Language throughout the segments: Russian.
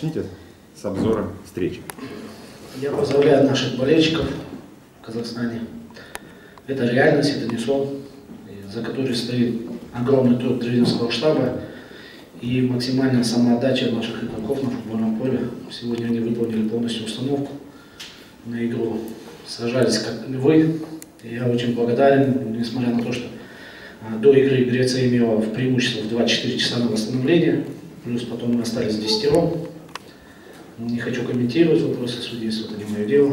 начните с обзора встречи. Я поздравляю наших болельщиков в Казахстане. Это реальность, это не сон, за которой стоит огромный труд тренерского штаба и максимальная самоотдача наших игроков на футбольном поле. Сегодня они выполнили полностью установку на игру. Сражались как львы. Я очень благодарен, несмотря на то, что до игры Греция имела в преимущество в 24 часа на восстановление, плюс потом мы остались десятером. Не хочу комментировать вопросы судейства, это не мое дело.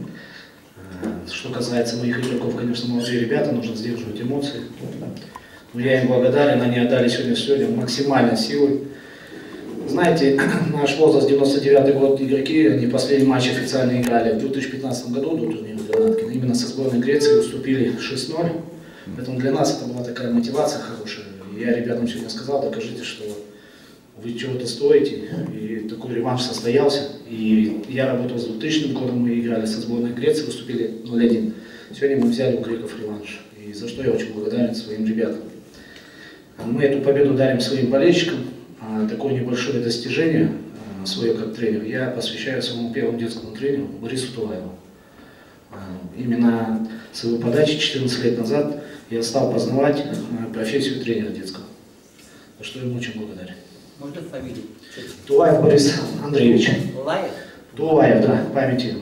Что касается моих игроков, конечно, молодые ребята, нужно сдерживать эмоции. Но я им благодарен, они отдали сегодня максимальной силой. Знаете, наш возраст 99-й год игроки, они последний матч официально играли в 2015 году до турнира Гранаткина. Именно со сборной Греции уступили 6-0. Поэтому для нас это была такая мотивация хорошая. Я ребятам сегодня сказал, докажите, что вы чего-то стоите. И такой реванш состоялся. И я работал с 2000 годом, мы играли со сборной Греции, выступили 0-1. Сегодня мы взяли у греков реванш. И за что я очень благодарен своим ребятам. Мы эту победу дарим своим болельщикам. Такое небольшое достижение свое как тренер я посвящаю своему первому детскому тренеру Борису Тулаеву. Именно с его подачи 14 лет назад я стал познавать профессию тренера детского, за что ему очень благодарен. Можно фамилию? Тулаев Борис Андреевич. Тулаев? Тулаев, да, памяти.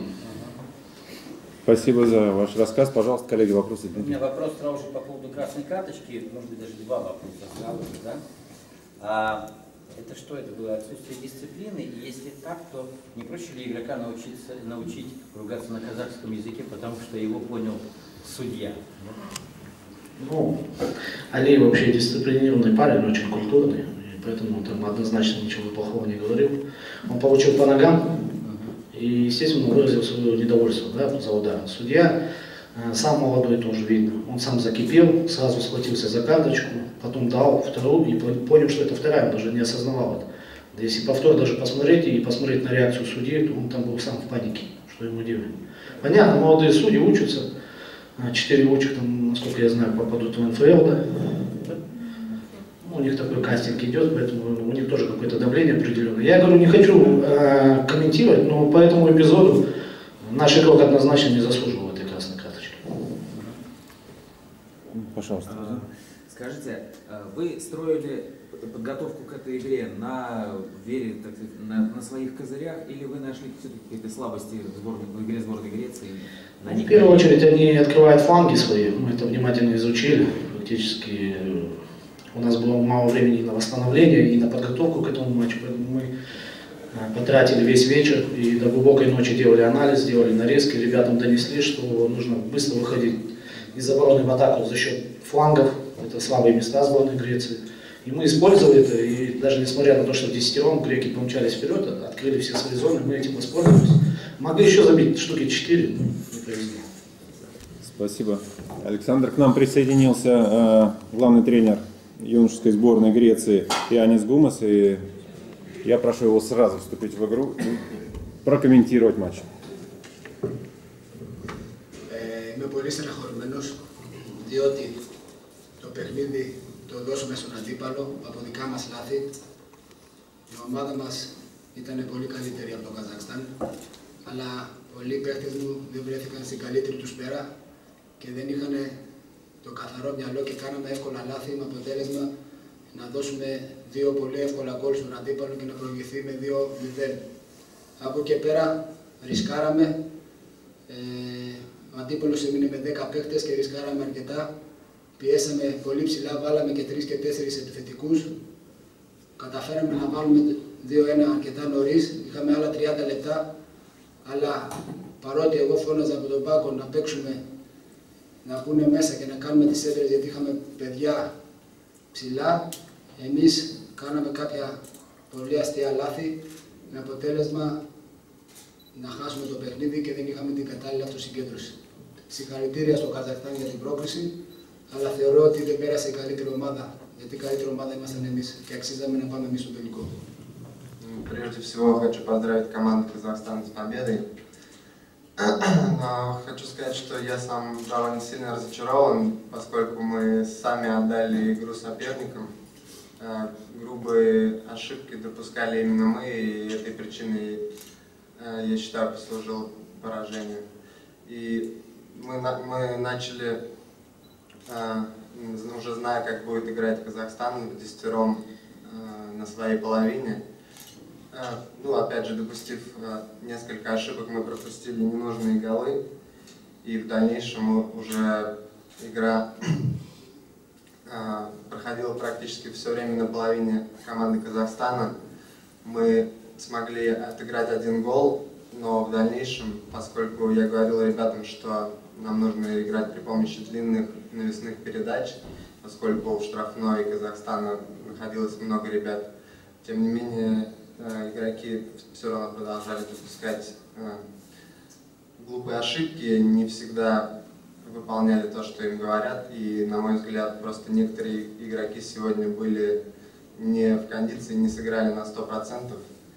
Спасибо за ваш рассказ. Пожалуйста, коллеги, вопросы. У меня вопрос сразу же по поводу красной карточки, может быть даже два вопроса сразу же, да? Это что, это было отсутствие дисциплины? И если так, то не проще ли игрока научить ругаться на казахском языке, потому что его понял судья? Ну, Али вообще дисциплинированный парень, очень культурный, и поэтому он там однозначно ничего плохого не говорил. Он получил по ногам и, естественно, выразил свое недовольство, да, за удар. Судья, сам молодой тоже видно, он сам закипел, сразу схватился за карточку, потом дал вторую и понял, что это вторая, он даже не осознавал это. Да если повтор даже посмотреть и посмотреть на реакцию судьи, то он там был сам в панике, что ему делать. Понятно, молодые судьи учатся, 4 учек, там, насколько я знаю, попадут в НФЛ, да? У них такой кастинг идет, поэтому у них тоже какое-то давление определенное. Я говорю, не хочу комментировать, но по этому эпизоду наш игрок однозначно не заслуживал этой красной карточки. Пожалуйста. Скажите, вы строили подготовку к этой игре на вере, так сказать, на своих козырях, или вы нашли какие-то слабости в игре сборной Греции? В первую очередь они открывают фланги свои, мы это внимательно изучили, практически у нас было мало времени на восстановление и на подготовку к этому матчу, поэтому мы потратили весь вечер и до глубокой ночи делали анализ, делали нарезки, ребятам донесли, что нужно быстро выходить из обороны в атаку за счет флангов, это слабые места сборной Греции. И мы использовали это, и даже несмотря на то, что в десятером греки помчались вперед, открыли все свои зоны, мы этим воспользовались. Могли еще забить штуки 4, но не повезло. Спасибо. Александр, к нам присоединился главный тренер юношеской сборной Греции Янис Гумас, и я прошу его сразу вступить в игру и прокомментировать матч. Είμαι πολύ στεναχωρημένος, διότι το παιχνίδι το δώσουμε στον αντίπαλο από δικά μας λάθη. Η ομάδα μας ήταν πολύ καλύτερη από το Καζακστάν, αλλά πολλοί παίκτες μου δεν βρέθηκαν στην καλύτερη τους πέρα και δεν είχαν το καθαρό μυαλό και κάναμε εύκολα λάθη με αποτέλεσμα να δώσουμε δύο πολύ εύκολα γκολ στον αντίπαλο και να προηγηθεί με 2-0. Από εκεί πέρα ρισκάραμε. Ο αντίπαλος έμεινε με 10 παίκτες και ρισκάραμε αρκετά. Πιέσαμε πολύ ψηλά, βάλαμε και 3 και 4 επιθετικούς. Καταφέραμε να βάλουμε 2-1 αρκετά νωρίς. Είχαμε άλλα 30 λεπτά. Αλλά παρότι εγώ φώναζα από τον πάγκο να παίξουμε, να πούνε μέσα και να κάνουμε τις έδρες γιατί είχαμε παιδιά ψηλά, εμείς κάναμε κάποια πολύ αστεία λάθη με αποτέλεσμα να χάσουμε το παιχνίδι και δεν είχαμε την κατάλληλη αυτοσυγκέντρωση. Συγχαρητήρια στο Καζακστάν για την πρόκληση, αλλά θεωρώ ότι δεν πέρασε η καλύτερη ομάδα, γιατί η καλύτερη ομάδα ήμασταν εμείς και αξίζαμε να πάμε εμείς στο τελικό. Прежде всего хочу поздравить команду Казахстана с победой. Но хочу сказать, что я сам довольно сильно разочарован, поскольку мы сами отдали игру соперникам. грубые ошибки допускали именно мы, и этой причиной, я считаю, послужило поражение. И мы начали, уже зная, как будет играть Казахстан, в десятером на своей половине. Ну, опять же, допустив несколько ошибок, мы пропустили ненужные голы, и в дальнейшем уже игра проходила практически все время на половине команды Казахстана. Мы смогли отыграть один гол, но в дальнейшем, поскольку я говорил ребятам, что нам нужно играть при помощи длинных навесных передач, поскольку в штрафной Казахстана находилось много ребят, тем не менее игроки все равно продолжали допускать глупые ошибки, не всегда выполняли то, что им говорят, и, на мой взгляд, просто некоторые игроки сегодня были не в кондиции, не сыграли на 100%.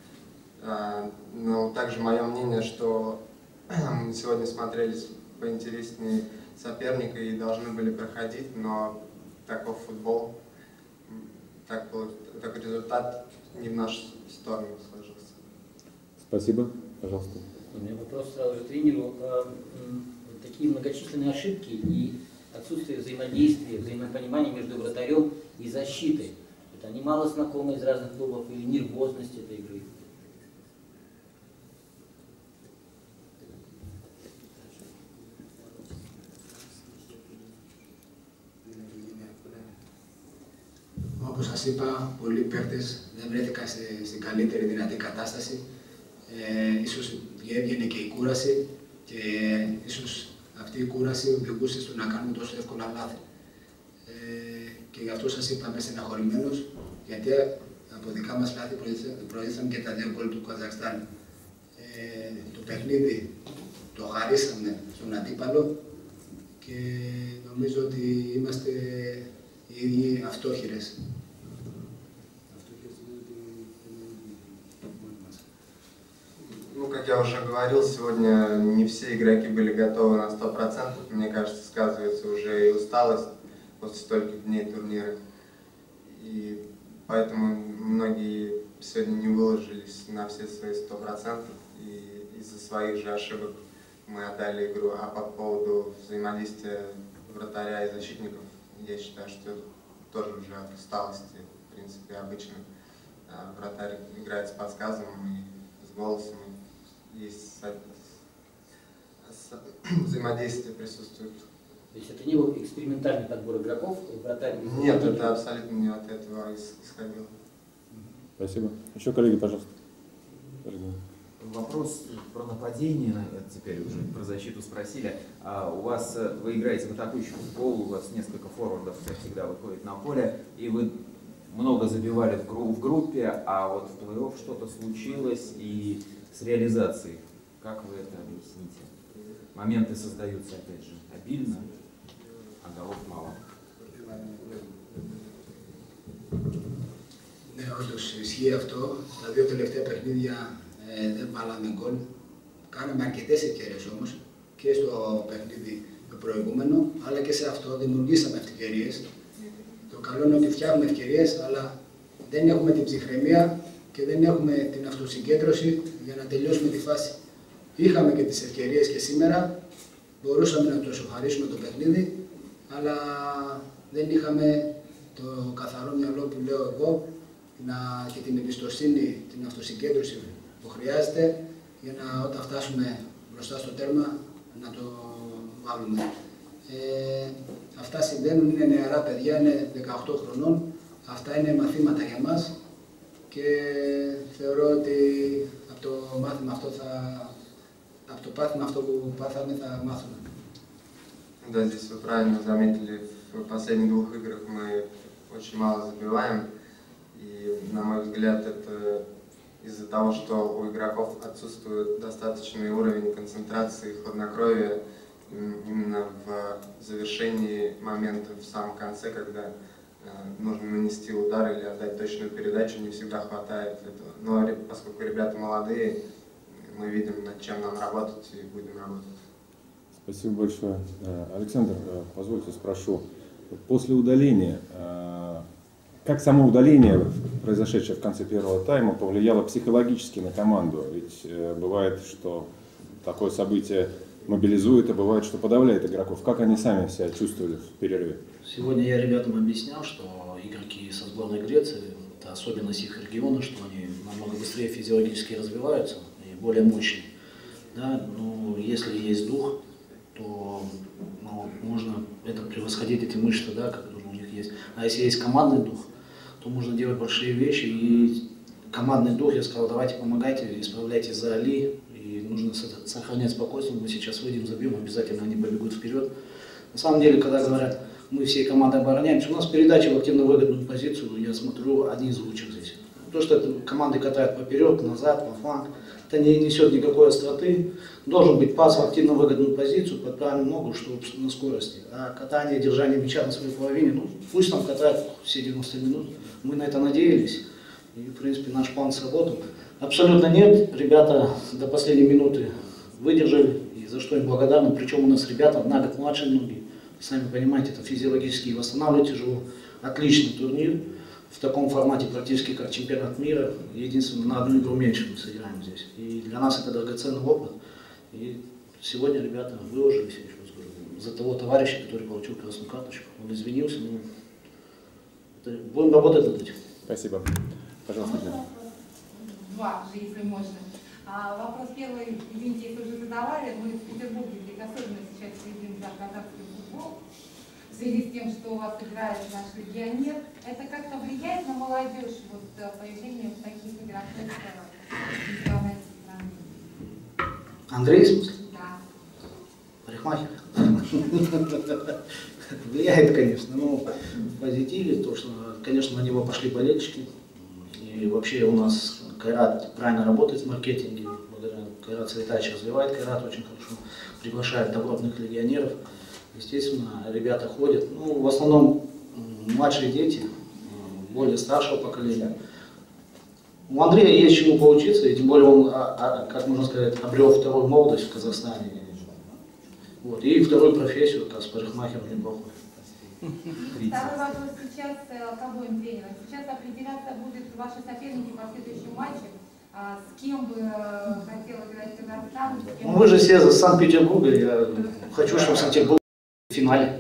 Но также мое мнение, что мы сегодня смотрелись поинтереснее соперника и должны были проходить, но таков футбол, такой результат не в нашу сторону сложился. Спасибо. Пожалуйста. У меня вопрос сразу же тренеру. Такие многочисленные ошибки и отсутствие взаимодействия, взаимопонимания между вратарем и защитой. Это они мало знакомы из разных клубов или нервозность этой игры? Όπως σας είπα, πολλοί παίκτες δεν βρέθηκαν στην καλύτερη δυνατή κατάσταση. Ίσως έβγαινε και η κούραση και ίσως αυτή η κούραση οδηγούσε στο να κάνουμε τόσο εύκολα λάθη. Και γι' αυτό σας είπα, είμαι στεναχωρημένος, γιατί από δικά μας λάθη προήλθαν και τα 2 γκολ του Καζακστάν. Το παιχνίδι το χαρίσαμε στον αντίπαλο και νομίζω ότι είμαστε οι ίδιοι αυτόχειρες. Ну, как я уже говорил, сегодня не все игроки были готовы на 100%. Мне кажется, сказывается уже и усталость после стольких дней турнира. И поэтому многие сегодня не выложились на все свои 100%. И из-за своих же ошибок мы отдали игру. А по поводу взаимодействия вратаря и защитников, я считаю, что это тоже уже от усталости, в принципе, обычно. Вратарь играет с подсказом и с голосом. Есть взаимодействие присутствует. То есть это не был экспериментальный подбор игроков, вратарь? Нет, это абсолютно не от этого исходило. Спасибо. Еще коллеги, пожалуйста. Вопрос про нападение, теперь уже про защиту спросили. Вы играете в атакующий футбол, у вас несколько форвардов, как всегда, выходит на поле, и вы много забивали в группе, а вот в плей-офф что-то случилось и с реализацией. Как вы это объясните? Моменты создаются, опять же, обильно, а голов мало. Ναι, όντως ισχύει αυτό. Τα 2 τελευταία παιχνίδια δεν βάλαμε γκολ. Κάναμε αρκετές ευκαιρίες όμως και στο παιχνίδι το προηγούμενο, αλλά και σε αυτό δημιουργήσαμε ευκαιρίες. Το καλό είναι ότι φτιάχνουμε ευκαιρίες, αλλά δεν έχουμε την ψυχραιμία και δεν έχουμε την αυτοσυγκέντρωση για να τελειώσουμε τη φάση. Είχαμε και τις ευκαιρίες και σήμερα, μπορούσαμε να το ισοφαρίσουμε το παιχνίδι, αλλά δεν είχαμε το καθαρό μυαλό που λέω εγώ και την εμπιστοσύνη, την αυτοσυγκέντρωση που χρειάζεται για να όταν φτάσουμε μπροστά στο τέρμα να το βάλουμε. Αυτά συμβαίνουν, είναι νεαρά παιδιά, είναι 18 χρονών, αυτά είναι μαθήματα για μας και θεωρώ ότι από το μάθημα αυτό από το πάθημα αυτό που πάθαμε θα μάθουμε. Да, здесь вы правильно заметили, в последних 2 играх мы очень мало забиваем. И, на мой взгляд, это из-за того, что у игроков отсутствует достаточный уровень концентрации и хладнокровия именно в завершении момента, в самом конце, когда нужно нанести удар или отдать точную передачу, не всегда хватает этого. Но поскольку ребята молодые, мы видим, над чем нам работать и будем работать. Спасибо большое. Александр, позвольте спрошу. После удаления Как само удаление, произошедшее в конце первого тайма, повлияло психологически на команду? Ведь бывает, что такое событие мобилизует, а бывает, что подавляет игроков. Как они сами себя чувствовали в перерыве? Сегодня я ребятам объяснял, что игроки со сборной Греции, это особенность их региона, что они намного быстрее физиологически развиваются и более мощные. Да? Но если есть дух, то можно это превосходить, эти мышцы, да, которые у них есть. А если есть командный дух, то можно делать большие вещи. И командный дух, я сказал, давайте помогайте, исправляйте за Али. И нужно сохранять спокойствие. Мы сейчас выйдем, забьем, обязательно они побегут вперед. На самом деле, когда говорят, мы всей командой обороняемся, у нас передача в активно-выгодную позицию, я смотрю, одни из лучших здесь. То, что команды катают поперек, назад, по фланг, это не несет никакой остроты. Должен быть пас в активно-выгодную позицию под правильную ногу, чтобы на скорости. А катание, держание мяча на своей половине, ну пусть там катают все 90 минут. Мы на это надеялись. И, в принципе, наш план сработал. Абсолютно нет. Ребята до последней минуты выдержали, и за что им благодарны. Причем у нас ребята на год младше многие. Сами понимаете, это физиологически восстанавливать тяжело. Отличный турнир. В таком формате практически как чемпионат мира. Единственное, на одну игру меньше мы сыграем здесь. И для нас это драгоценный опыт. И сегодня ребята выложились, я еще раз говорю, за того товарища, который получил красную карточку. Он извинился, но будем работать над этим. Спасибо. Пожалуйста. Два, если можно. Вопрос первый, извините, если уже задавали, мы в Петербурге здесь особенно сейчас следим за казахским футболом. В связи с тем, что у вас играет наш легионер, это как-то влияет на молодежь, вот появление таких игроков из страны? Андрей, в смысле? Да. Парикмахер. Влияет, конечно, но в позитиве, то, что, конечно, на него пошли болельщики. И вообще у нас Кайрат правильно работает в маркетинге. Благодаря Кайрат Цветач развивает Кайрат очень хорошо, приглашает добротных легионеров. Естественно, ребята ходят, ну, в основном младшие дети, более старшего поколения. У Андрея есть чему поучиться, и тем более он, как можно сказать, обрел вторую молодость в Казахстане. Вот, и вторую профессию, как с парикмахером неплохой. Второй вопрос сейчас к обоим тренерам. Сейчас определяться будут ваши соперники по следующему матчу. С кем бы хотел играть Казахстан? Ну, вы же все из Санкт-Петербурга, я хочу, чтобы Санкт-Петербург в финале.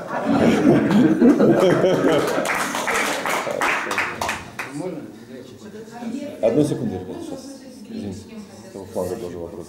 Одну секунду, ребята, сейчас. Извините, с того фланга тоже вопрос.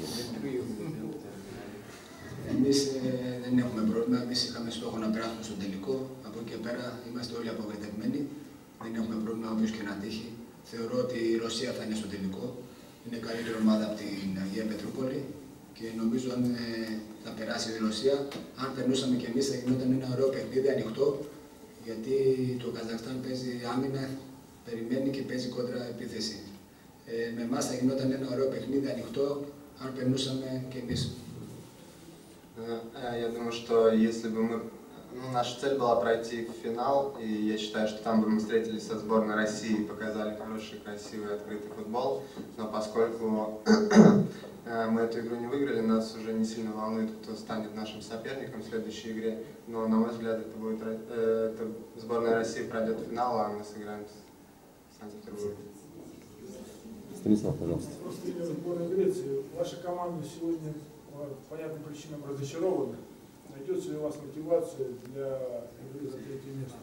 Εμείς δεν έχουμε πρόβλημα, εμείς είχαμε στόχο να περάσουμε στο τελικό. Από εκεί και πέρα είμαστε όλοι απογοητευμένοι. Δεν έχουμε πρόβλημα όποιος και να τύχει. Θεωρώ ότι η Ρωσία θα είναι στο τελικό. Είναι καλύτερη ομάδα από την Αγία Πετρούπολη. Και νομίζω αν θα περάσει η Ρωσία, αν περνούσαμε κι εμείς θα γινόταν ένα ωραίο παιχνίδι ανοιχτό. Γιατί το Καζακστάν παίζει άμυνα, περιμένει και παίζει κόντρα επίθεση. Με εμάς θα γινόταν ένα ωραίο παιχνίδι ανοιχτό, αν περνούσαμε κι εμείς. Я думаю, что если бы мы... Ну, наша цель была пройти в финал, и я считаю, что там бы мы встретились со сборной России и показали хороший, красивый, открытый футбол. Но поскольку мы эту игру не выиграли, нас уже не сильно волнует, кто станет нашим соперником в следующей игре. Но, на мой взгляд, это будет... сборная России пройдет в финал, а мы сыграем с Санкт-Петербургом. Станислав, пожалуйста. Сборная Греции. Ваша команда сегодня по понятным причинам разочарована. Найдется ли у вас мотивация для игры за третье место?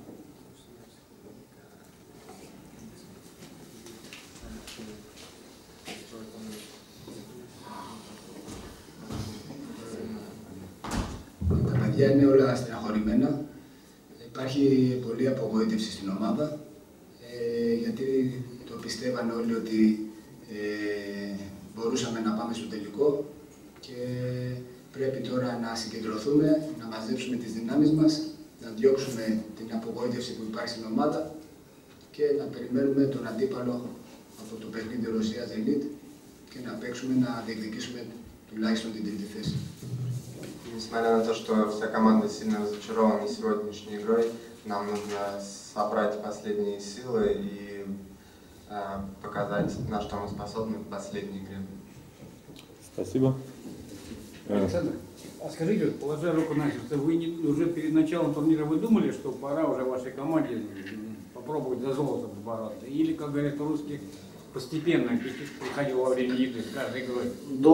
Τα παιδιά είναι όλα στεναχωρημένα. Υπάρχει πολλή απογοήτευση στην ομάδα. Γιατί το πιστεύανε όλοι ότι μπορούσαμε να πάμε στο τελικό. Και πρέπει τώρα να συγκεντρωθούμε, να μαζέψουμε τις δυνάμεις μας, να διώξουμε την απογοήτευση που υπάρχει στην ομάδα και να περιμένουμε τον αντίπαλο από το παιχνίδι Ρωσίας-Ελίτ και να παίξουμε, να διεκδικήσουμε τουλάχιστον την τρίτη θέση. Несмотря на то, что вся команда сильно разочарована сегодняшней игрой, нам нужно собрать последние силы и показать, на что мы способны в последней игре. Спасибо. Александр, а скажите, положа руку на сердце, вы уже перед началом турнира вы думали, что пора уже вашей команде пробовать за золото бороться? Или, как говорят по-русски, постепенно приходил во время игры с каждой игрой?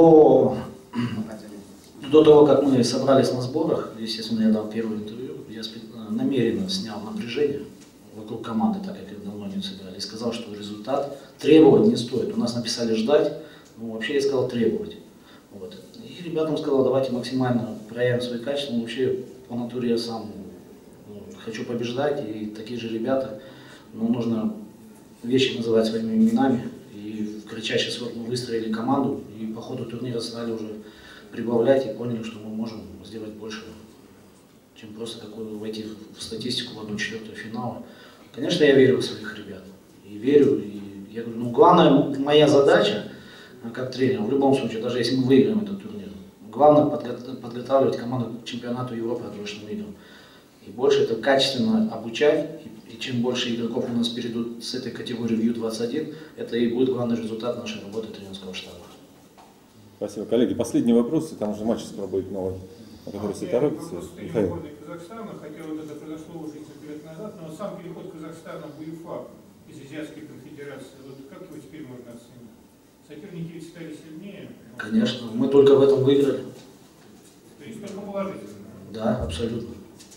До того, как мы собрались на сборах, естественно, я дал первое интервью, я намеренно снял напряжение вокруг команды, так как давно не сыграли, и сказал, что результат требовать не стоит. У нас написали ждать, но вообще я сказал требовать. Вот. И ребятам сказал, давайте максимально проявим свои качества. Но вообще по натуре я сам хочу побеждать, и такие же ребята, но нужно вещи называть своими именами. И в кратчайший срок мы выстроили команду, и по ходу турнира стали уже прибавлять и поняли, что мы можем сделать больше, чем просто какую войти в статистику в 1/4 финала. Конечно, я верю в своих ребят. И верю, и я говорю, ну главная моя задача, как тренер, в любом случае, даже если мы выиграем этот турнир, главное подготавливать команду к чемпионату Европы, отборочным играм. И больше это качественно обучать, и чем больше игроков у нас перейдут с этой категории в Ю-21, это и будет главный результат нашей работы тренерского штаба. Спасибо. Коллеги, последний вопрос, и там уже матч скоро будет новый, на который все торопятся. Михаил. Казахстана, хотя вот это произошло уже несколько лет назад, но сам переход Казахстана в УЕФА из Азиатской конфедерации, вот как его теперь можно оценить? Соперники ведь стали сильнее. Конечно, мы только в этом выиграли. То есть только положительно. Да, абсолютно.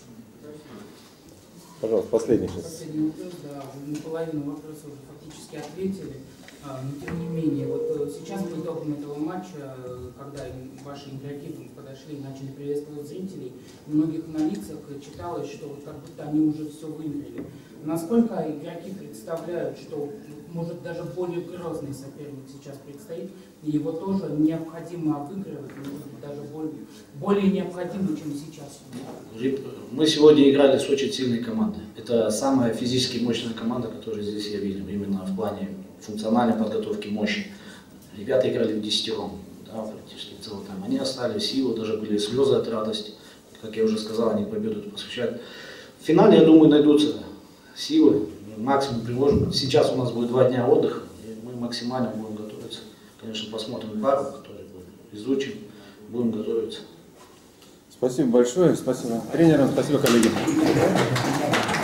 Пожалуйста, последний сейчас. Последний вопрос, да, вы на половину вопроса уже фактически ответили. Но тем не менее, вот сейчас по итогам этого матча, когда ваши игроки подошли и начали приветствовать зрителей, у многих на лицах читалось, что вот как будто они уже все выиграли. Насколько игроки представляют, что может даже более грозный соперник сейчас предстоит, и его тоже необходимо обыгрывать, может быть, даже более необходимо, чем сейчас? Мы сегодня играли с очень сильной командой. Это самая физически мощная команда, которую здесь я видел, именно в плане функциональной подготовки, мощи. Ребята играли в десятером, да, практически целый тайм. Они оставили силу, даже были слезы от радости. Как я уже сказал, они победу посвящают. В финале, я думаю, найдутся силы, максимум приложим. Сейчас у нас будет 2 дня отдыха, и мы максимально будем готовиться. Конечно, посмотрим пару, которые изучим, будем готовиться. Спасибо большое, спасибо тренерам, спасибо коллегам.